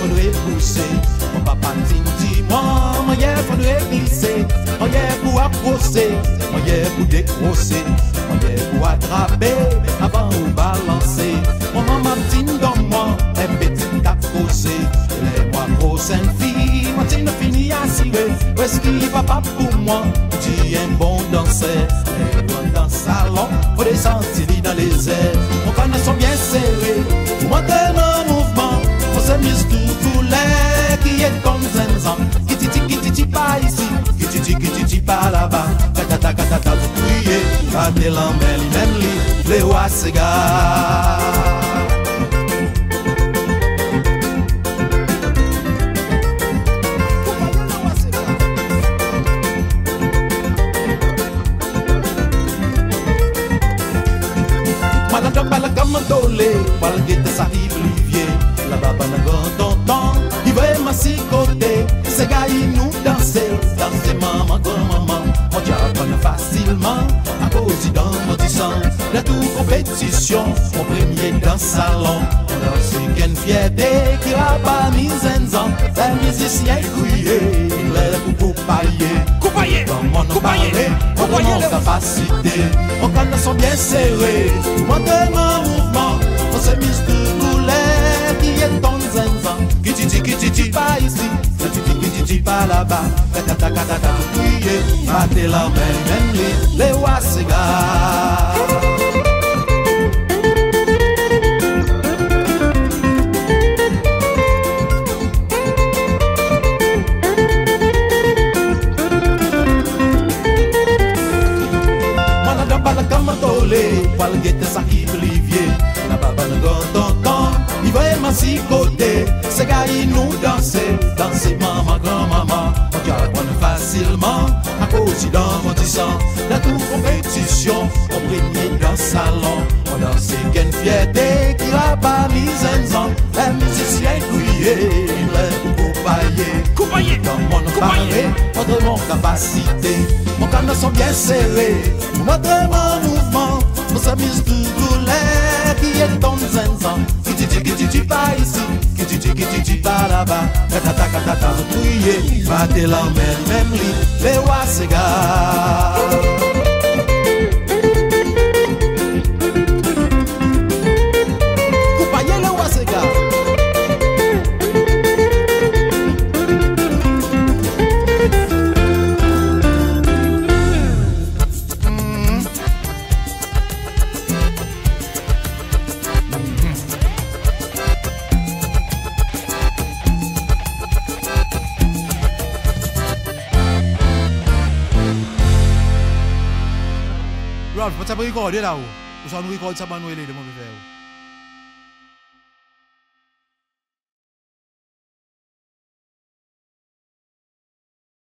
faudrait pousser. Mon papa dit moi, moyen faudrait glisser. Moyen pour approcher, moyen pour décrocher. Moyen pour attraper, avant ou balancer. Mon maman dit dans moi, un petit cap causé. Les moi prochaine fille, moi tu ne finis à cirer. Est-ce qu'il va pas pour moi? Tu es un bon danseur. Et dans le salon, faut les sentir dans les airs. Mon canne sont bien serrés. Moi tellement mouvement, on se mise tout l'air qui est comme zinzan. Qui pas ici, qui pas là-bas. Katata, vous criez, battez l'emmène, même li, Lewa Sega. La gamme dolé, voilà qui te s'arrive l'olivier. La baba n'a grand temps, il va m'assis côté. Ces gars ils nous danser, maman, grand-maman. On diable facilement, à cause dans mon sang. La tout compétition, mon premier dans le salon. On a aussi qu'une fierté qui va pas mis un an. Les musiciens criés, les pour pailler. Dans mon parler, on voit mon capacité. Mon canne sont bien serrés, moi de mon mouvement. On se mise tout l'air qui est dans zinzan. Qui pas ici, qui pas là-bas. Katata, vous criez, battez la main, même les Lewa Sega. Palguette ça qui Olivier, la baba ne gontont, il va émasser côté, ces gars ils nous danser, maman, grand-maman, on t'a apprendre facilement, à cause dans mon sang, la toute compétition, on brille dans le salon, on danse qu'une fierté qui va pas mise en ans, les musiciens criés, les coupaillés, dans mon parler, contre mon capacité, mon canne sont bien serrés, montre mon mouvement. On s'amuse tout l'air qui est dans zinzan. Qui pas ici, qui pas là-bas. Katata, vous criez, battez la main, même li, Lewa Sega. Coupaillez Lewa Sega. Ralph, tu as recordé là-haut. Ou ça nous recorde ça, Manuel, de mon frère.